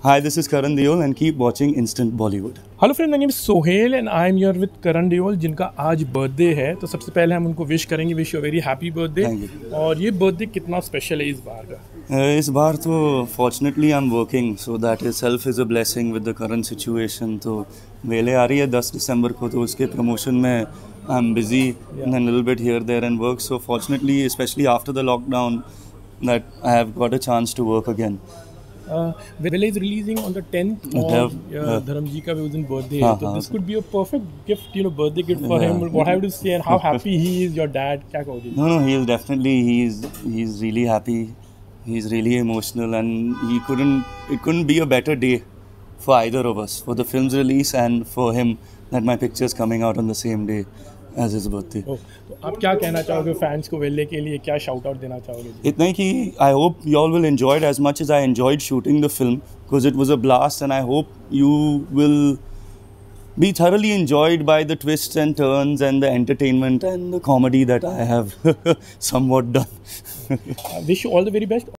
Hi, this is Karan Deol and keep watching Instant Bollywood. Hello friend, my name is Sohail and I am here with Karan Deol जिनका आज birthday है। तो सबसे पहले हम उनको विश करेंगे, wish you very happy birthday. Thank you. और ये बर्थडे कितना स्पेशल है इस बार का? इस बार तो fortunately I'm working, so that itself is a blessing with the current situation. तो वेले आ रही है 10 दिसंबर को, तो उसके प्रमोशन में I'm busy and a little bit here, there and work. So fortunately, especially after the lockdown, that I have got a chance to work again. Vela is releasing on the 10th of Dharam ji ka भी उस दिन birthday है, तो this could be a perfect gift, birthday gift for him. What I have to say and how happy he is, your dad. क्या कहोगे? No, he'll definitely. He's really happy. He's really emotional, and it couldn't be a better day for either of us, for the film's release and for him that my picture's coming out on the same day as his birthday. तो आप क्या कहना चाहोगे fans को वेले के लिए, क्या शाउट आउट देना चाहोगे? इतना ही कि I hope you all will enjoy it as much as I enjoyed shooting the film, because it was a blast, and I hope you will be thoroughly enjoyed by the twists and turns and the entertainment and the comedy that I have somewhat done. Wish you all the very best.